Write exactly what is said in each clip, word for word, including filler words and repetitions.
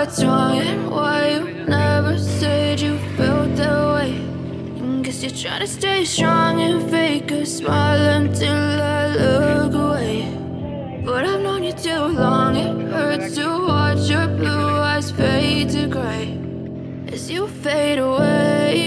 what's wrong and why you never said you felt that way. Guess you're trying to stay strong and fake a smile until I look away. But I've known you too long, it hurts to watch your blue eyes fade to grey as you fade away,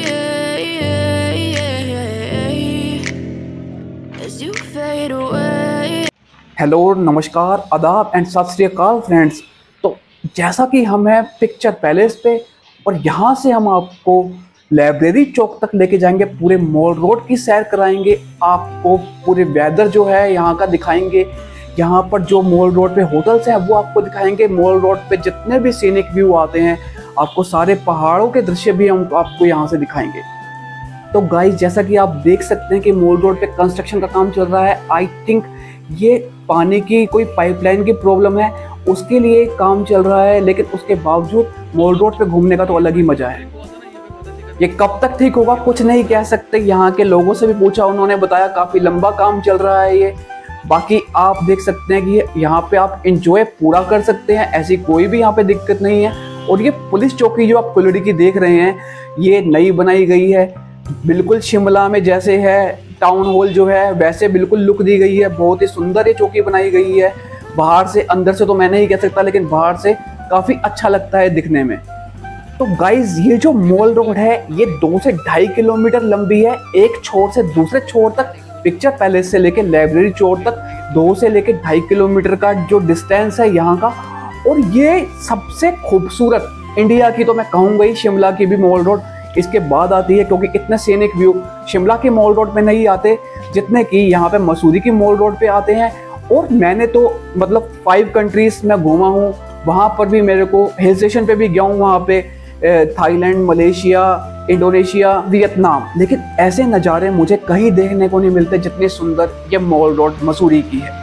as you fade away. Hello, नमस्कार, आदाब and सत श्री अकाल friends. तो जैसा कि हम हैं picture palace पे और यहाँ से हम आपको लाइब्रेरी चौक तक लेके जाएंगे, पूरे मॉल रोड की सैर कराएंगे, आपको पूरे वेदर जो है यहाँ का दिखाएंगे, यहाँ पर जो मॉल रोड पे होटल्स हैं वो आपको दिखाएंगे, मॉल रोड पे जितने भी सीनिक व्यू आते हैं आपको सारे पहाड़ों के दृश्य भी हम आपको यहाँ से दिखाएंगे। तो गाइस, जैसा कि आप देख सकते हैं कि मॉल रोड पे कंस्ट्रक्शन का काम चल रहा है। आई थिंक ये पानी की कोई पाइपलाइन की प्रॉब्लम है, उसके लिए काम चल रहा है, लेकिन उसके बावजूद मॉल रोड पे घूमने का तो अलग ही मजा है। ये कब तक ठीक होगा कुछ नहीं कह सकते, यहाँ के लोगों से भी पूछा, उन्होंने बताया काफ़ी लंबा काम चल रहा है ये। बाकी आप देख सकते हैं कि यहाँ पे आप इंजॉय पूरा कर सकते हैं, ऐसी कोई भी यहाँ पे दिक्कत नहीं है। और ये पुलिस चौकी जो आप कुल्लड़ी की देख रहे हैं, ये नई बनाई गई है, बिल्कुल शिमला में जैसे है टाउन हॉल जो है वैसे बिल्कुल लुक दी गई है। बहुत ही सुंदर ये चौकी बनाई गई है, बाहर से, अंदर से तो मैं नहीं कह सकता, लेकिन बाहर से काफ़ी अच्छा लगता है दिखने में। तो गाइज, ये जो मॉल रोड है ये दो से ढाई किलोमीटर लंबी है, एक छोर से दूसरे छोर तक, पिक्चर पैलेस से लेके लाइब्रेरी चौक तक दो से लेके ढाई किलोमीटर का जो डिस्टेंस है यहाँ का। और ये सबसे खूबसूरत इंडिया की तो मैं कहूँगा ही, शिमला की भी मॉल रोड इसके बाद आती है, क्योंकि इतने सीनिक व्यू शिमला के मॉल रोड पे नहीं आते जितने कि यहाँ पे मसूरी की मॉल रोड पे आते हैं। और मैंने तो मतलब फाइव कंट्रीज में घूमा हूँ, वहाँ पर भी मेरे को हिल स्टेशन पे भी गया हूँ, वहाँ पे थाईलैंड, मलेशिया, इंडोनेशिया, वियतनाम, लेकिन ऐसे नज़ारे मुझे कहीं देखने को नहीं मिलते जितने सुंदर ये मॉल रोड मसूरी की है।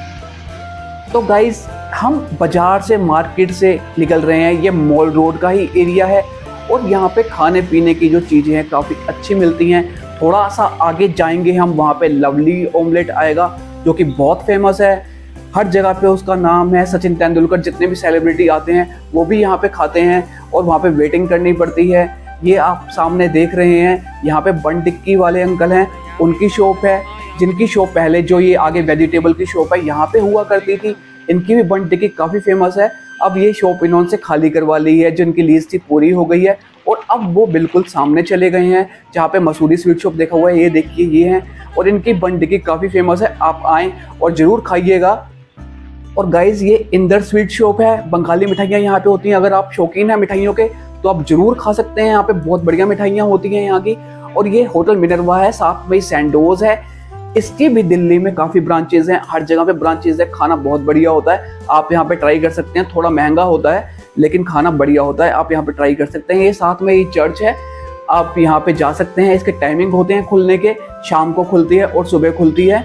तो गाइज, हम बाजार से, मार्केट से निकल रहे हैं, ये मॉल रोड का ही एरिया है और यहाँ पे खाने पीने की जो चीज़ें हैं काफ़ी अच्छी मिलती हैं। थोड़ा सा आगे जाएंगे हम, वहाँ पे लवली ऑमलेट आएगा जो कि बहुत फेमस है, हर जगह पे उसका नाम है। सचिन तेंदुलकर, जितने भी सेलिब्रिटी आते हैं वो भी यहाँ पे खाते हैं और वहाँ पे वेटिंग करनी पड़ती है। ये आप सामने देख रहे हैं, यहाँ पे बन टिक्की वाले अंकल हैं, उनकी शॉप है, जिनकी शॉप पहले जो ये आगे वेजिटेबल की शॉप है यहाँ पे हुआ करती थी, इनकी भी बन टिक्की काफ़ी फेमस है। अब ये शॉप इन्होंने से खाली करवा ली है, जिनकी लीज थी पूरी हो गई है और अब वो बिल्कुल सामने चले गए हैं जहाँ पे मसूरी स्वीट शॉप देखा हुआ है। ये देखिए, ये है और इनकी बन टिक्की काफ़ी फेमस है, आप आएँ और ज़रूर खाइएगा। और गाइज़, ये इंदर स्वीट शॉप है, बंगाली मिठाइयाँ यहाँ पे होती हैं, अगर आप शौकीन हैं मिठाइयों के तो आप ज़रूर खा सकते हैं, यहाँ पे बहुत बढ़िया मिठाइयाँ होती हैं यहाँ की। और ये होटल मिनरवा है, साथ में सैंडोज है, इसकी भी दिल्ली में काफ़ी ब्रांचेज हैं, हर जगह पे ब्रांचेज है, खाना बहुत बढ़िया होता है, आप यहाँ पे ट्राई कर सकते हैं। थोड़ा महंगा होता है लेकिन खाना बढ़िया होता है, आप यहाँ पे ट्राई कर सकते हैं। ये साथ में ये चर्च है, आप यहाँ पे जा सकते हैं। इसके टाइमिंग होते हैं खुलने के, शाम को खुलती है और सुबह खुलती है।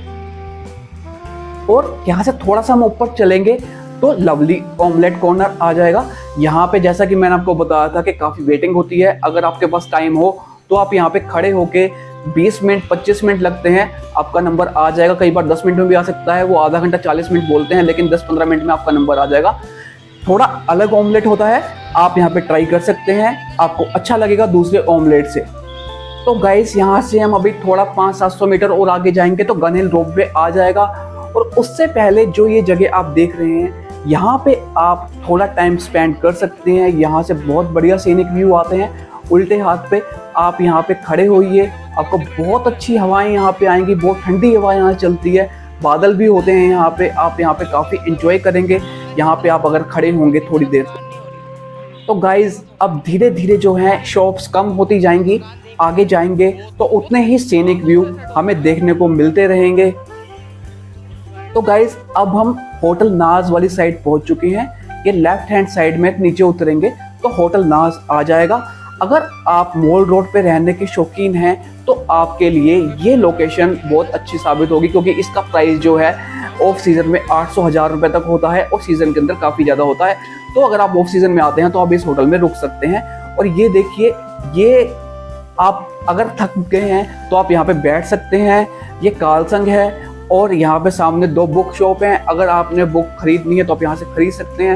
और यहाँ से थोड़ा सा हम ऊपर चलेंगे तो लवली ऑमलेट कॉर्नर आ जाएगा। यहाँ पे जैसा कि मैंने आपको बताया था कि काफ़ी वेटिंग होती है, अगर आपके पास टाइम हो तो आप यहाँ पे खड़े होके बीस मिनट पच्चीस मिनट लगते हैं, आपका नंबर आ जाएगा। कई बार दस मिनट में भी आ सकता है, वो आधा घंटा चालीस मिनट बोलते हैं, लेकिन दस पंद्रह मिनट में आपका नंबर आ जाएगा। थोड़ा अलग ऑमलेट होता है, आप यहाँ पे ट्राई कर सकते हैं, आपको अच्छा लगेगा दूसरे ऑमलेट से। तो गाइस, यहाँ से हम अभी थोड़ा पाँच सात सौ मीटर और आगे जाएंगे तो गन हिल रोपवे आ जाएगा। और उससे पहले जो ये जगह आप देख रहे हैं, यहाँ पे आप थोड़ा टाइम स्पेंड कर सकते हैं, यहाँ से बहुत बढ़िया सीनिक व्यू आते हैं। उल्टे हाथ पे आप यहाँ पे खड़े होइए, आपको बहुत अच्छी हवाएं यहाँ पे आएंगी, बहुत ठंडी हवा यहाँ चलती है, बादल भी होते हैं यहाँ पे, आप यहाँ पे काफ़ी इंजॉय करेंगे यहाँ पे आप अगर खड़े होंगे थोड़ी देर। तो गाइज, अब धीरे धीरे जो है शॉप्स कम होती जाएंगी, आगे जाएंगे तो उतने ही सीनिक व्यू हमें देखने को मिलते रहेंगे। तो गाइज, अब हम होटल नाज वाली साइड पहुँच चुके हैं, ये लेफ्ट हैंड साइड में नीचे उतरेंगे तो होटल नाज आ जाएगा। अगर आप मॉल रोड पे रहने के शौकीन हैं तो आपके लिए ये लोकेशन बहुत अच्छी साबित होगी, क्योंकि इसका प्राइस जो है ऑफ सीज़न में आठ सौ हज़ार रुपये तक होता है और सीज़न के अंदर काफ़ी ज़्यादा होता है। तो अगर आप ऑफ सीज़न में आते हैं तो आप इस होटल में रुक सकते हैं। और ये देखिए, ये आप अगर थक गए हैं तो आप यहाँ पे बैठ सकते हैं। ये कालसंग है और यहाँ पे सामने दो बुक शॉप हैं, अगर आपने बुक खरीदनी है तो आप यहाँ से खरीद सकते हैं।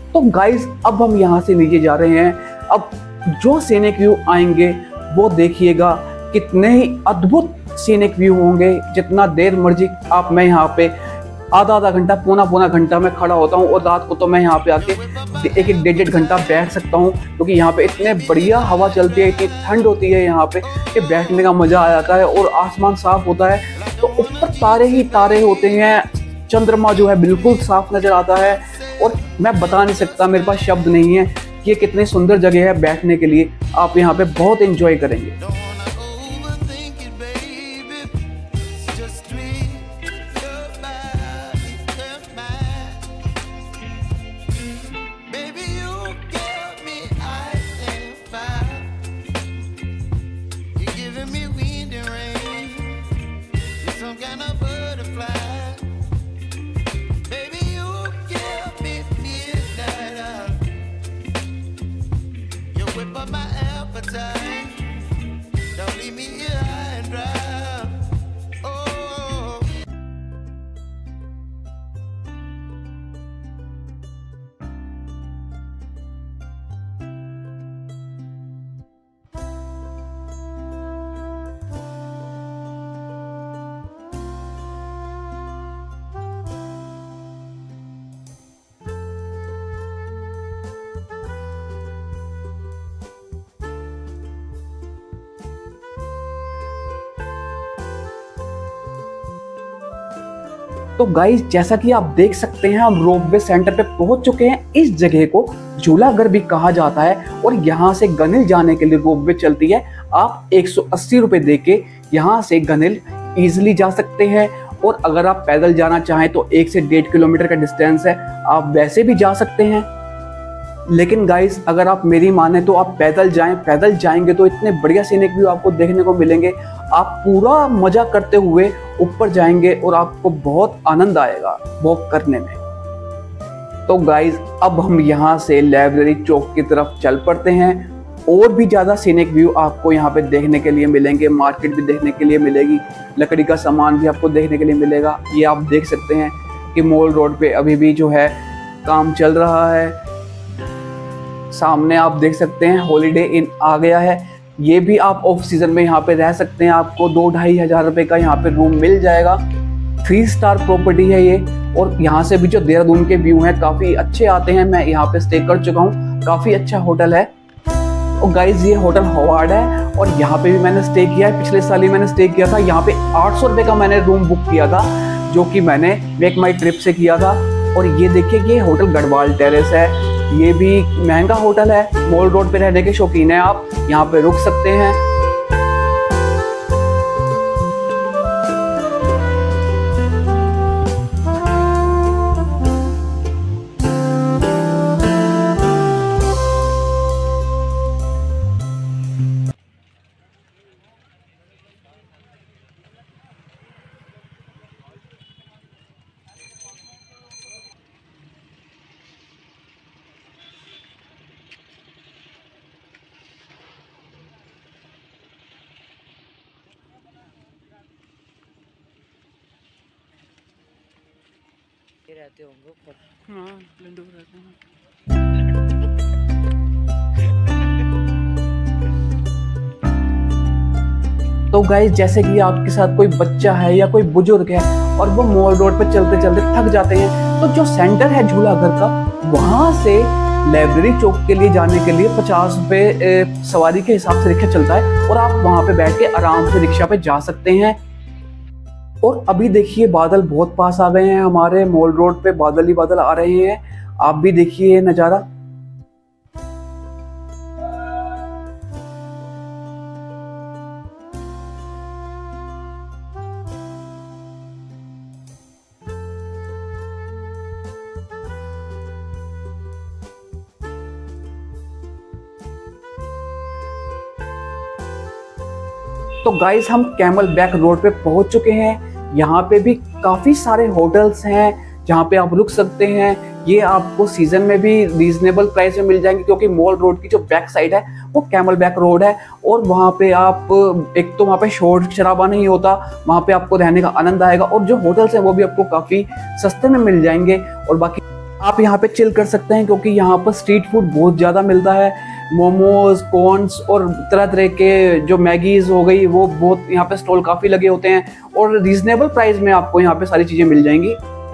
तो गाइस अब हम यहाँ से नीचे जा रहे हैं। अब जो सीनिक व्यू आएंगे वो देखिएगा, कितने ही अद्भुत सीनिक व्यू होंगे। जितना देर मर्जी आप, मैं यहाँ पे आधा आधा घंटा पौना पौना घंटा मैं खड़ा होता हूँ, और रात को तो मैं यहाँ पे आके एक एक डेढ़ डेढ़ घंटा बैठ सकता हूँ, क्योंकि यहाँ पे इतने बढ़िया हवा चलती है, इतनी ठंड होती है यहाँ पे कि बैठने का मजा आ जाता है। और आसमान साफ होता है, तो ऊपर तारे ही तारे होते हैं, चंद्रमा जो है बिल्कुल साफ नजर आता है। और मैं बता नहीं सकता, मेरे पास शब्द नहीं है कि ये कितनी सुंदर जगह है बैठने के लिए। आप यहाँ पे बहुत एंजॉय करेंगे। तो गाइस जैसा कि आप देख सकते हैं, हम रोपवे सेंटर पे पहुंच चुके हैं। इस जगह को झूलाघर भी कहा जाता है, और यहाँ से गनिल जाने के लिए रोपवे चलती है। आप एक सौ अस्सी रुपए दे के यहाँ से गनिल इजिली जा सकते हैं, और अगर आप पैदल जाना चाहें तो एक से डेढ़ किलोमीटर का डिस्टेंस है, आप वैसे भी जा सकते हैं। लेकिन गाइस अगर आप मेरी माने तो आप पैदल जाएं। पैदल जाएंगे तो इतने बढ़िया सीनिक व्यू आपको देखने को मिलेंगे, आप पूरा मजा करते हुए ऊपर जाएंगे और आपको बहुत आनंद आएगा वॉक करने में। तो गाइस अब हम यहाँ से लाइब्रेरी चौक की तरफ चल पड़ते हैं। और भी ज़्यादा सीनिक व्यू आपको यहाँ पे देखने के लिए मिलेंगे, मार्केट भी देखने के लिए मिलेगी, लकड़ी का सामान भी आपको देखने के लिए मिलेगा। ये आप देख सकते हैं कि मॉल रोड पे अभी भी जो है काम चल रहा है। सामने आप देख सकते हैं हॉलीडे इन आ गया है। ये भी आप ऑफ सीजन में यहाँ पे रह सकते हैं, आपको दो ढाई हजार रुपए का यहाँ पे रूम मिल जाएगा। थ्री स्टार प्रॉपर्टी है ये, और यहाँ से भी जो देहरादून के व्यू हैं काफ़ी अच्छे आते हैं। मैं यहाँ पे स्टे कर चुका हूँ, काफ़ी अच्छा होटल है। और गाइज ये होटल हवार्ड है, और यहाँ पे भी मैंने स्टे किया है। पिछले साल ही मैंने स्टे किया था। यहाँ पे आठ सौ रुपये का मैंने रूम बुक किया था, जो कि मैंने मेक माई ट्रिप से किया था। और ये देखिए ये होटल गढ़वाल टेरेस है, ये भी महंगा होटल है। मॉल रोड पे रहने के शौकीन हैं आप, यहाँ पे रुक सकते हैं। रहते होंगे ऊपर। हाँ, लंडू रहते हैं। तो गाइस जैसे कि आपके साथ कोई बच्चा है या कोई बुजुर्ग है और वो मॉल रोड पे चलते चलते थक जाते हैं, तो जो सेंटर है झूलाघर का, वहां से लाइब्रेरी चौक के लिए जाने के लिए पचास रुपये सवारी के हिसाब से रिक्शा चलता है, और आप वहां पे बैठ के आराम से रिक्शा पे जा सकते हैं। और अभी देखिए बादल बहुत पास आ गए हैं, हमारे मॉल रोड पे बादल ही बादल आ रहे हैं। आप भी देखिए ये नज़ारा। तो गाइस हम कैमल बैक रोड पे पहुंच चुके हैं। यहाँ पे भी काफ़ी सारे होटल्स हैं जहाँ पे आप रुक सकते हैं। ये आपको सीजन में भी रीजनेबल प्राइस में मिल जाएंगे, क्योंकि मॉल रोड की जो बैक साइड है वो कैमल बैक रोड है, और वहाँ पे आप एक तो वहाँ पे शोर शराबा नहीं होता, वहाँ पे आपको रहने का आनंद आएगा, और जो होटल्स हैं वो भी आपको काफ़ी सस्ते में मिल जाएंगे। और बाकी आप यहाँ पे चिल कर सकते हैं क्योंकि यहाँ पर स्ट्रीट फूड बहुत ज़्यादा मिलता है। मोमोज, कॉर्न्स और तरह तरह के जो मैगीज़ हो गई, वो बहुत यहाँ पे स्टॉल काफ़ी लगे होते हैं और रीज़नेबल प्राइस में आपको यहाँ पे सारी चीज़ें मिल जाएंगी।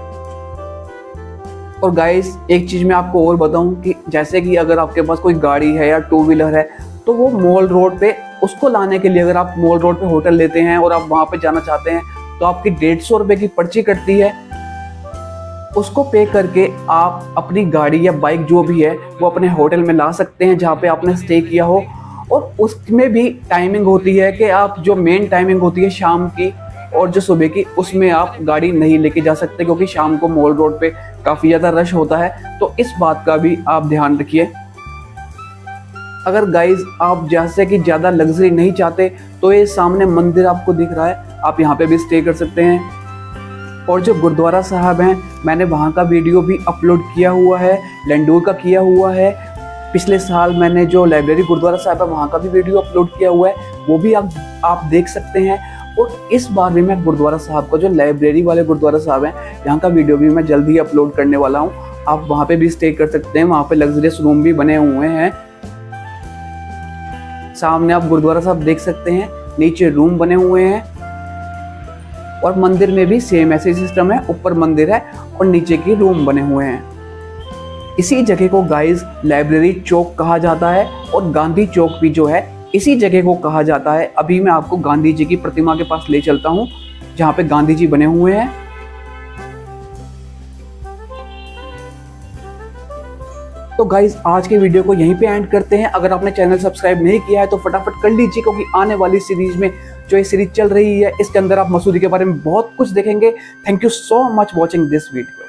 और गाइस एक चीज़ मैं आपको और बताऊं कि जैसे कि अगर आपके पास कोई गाड़ी है या टू व्हीलर है तो वो मॉल रोड पे उसको लाने के लिए अगर आप मॉल रोड पे होटल लेते हैं और आप वहाँ पे जाना चाहते हैं तो आपकी डेढ़ सौ रुपये की पर्ची कटती है। उसको पे करके आप अपनी गाड़ी या बाइक जो भी है वो अपने होटल में ला सकते हैं जहाँ पे आपने स्टे किया हो। और उसमें भी टाइमिंग होती है कि आप जो मेन टाइमिंग होती है शाम की और जो सुबह की, उसमें आप गाड़ी नहीं लेके जा सकते क्योंकि शाम को मॉल रोड पे काफ़ी ज़्यादा रश होता है। तो इस बात का भी आप ध्यान रखिए। अगर गाइज आप जैसे कि ज़्यादा लग्जरी नहीं चाहते तो ये सामने मंदिर आपको दिख रहा है, आप यहाँ पे भी स्टे कर सकते हैं। और जो गुरुद्वारा साहब हैं, मैंने वहाँ का वीडियो भी अपलोड किया हुआ है, लैंडूर का किया हुआ है। पिछले साल मैंने जो लाइब्रेरी गुरुद्वारा साहब है वहाँ का भी वीडियो अपलोड किया हुआ है, वो भी आप आप देख सकते हैं। और इस बार भी मैं गुरुद्वारा साहब का जो लाइब्रेरी वाले गुरुद्वारा साहब हैं यहाँ का वीडियो भी मैं जल्द ही अपलोड करने वाला हूँ। आप वहाँ पे भी स्टे कर सकते हैं, वहाँ पे लग्जरियस रूम भी बने हुए हैं। सामने आप गुरुद्वारा साहब देख सकते हैं, नीचे रूम बने हुए हैं। और मंदिर में भी सेम ऐसे सिस्टम है, ऊपर मंदिर है और नीचे की रूम बने हुए हैं। इसी जगह को गाइज लाइब्रेरी चौक कहा जाता है और गांधी चौक भी जो है इसी जगह को कहा जाता है। अभी मैं आपको गांधी जी की प्रतिमा के पास ले चलता हूँ जहाँ पे गांधी जी बने हुए हैं। तो गाइज आज के वीडियो को यहीं पे एंड करते हैं। अगर आपने चैनल सब्सक्राइब नहीं किया है तो फटाफट कर लीजिए क्योंकि आने वाली सीरीज में जो ये सीरीज चल रही है इसके अंदर आप मसूरी के बारे में बहुत कुछ देखेंगे। Thank you so much watching this video.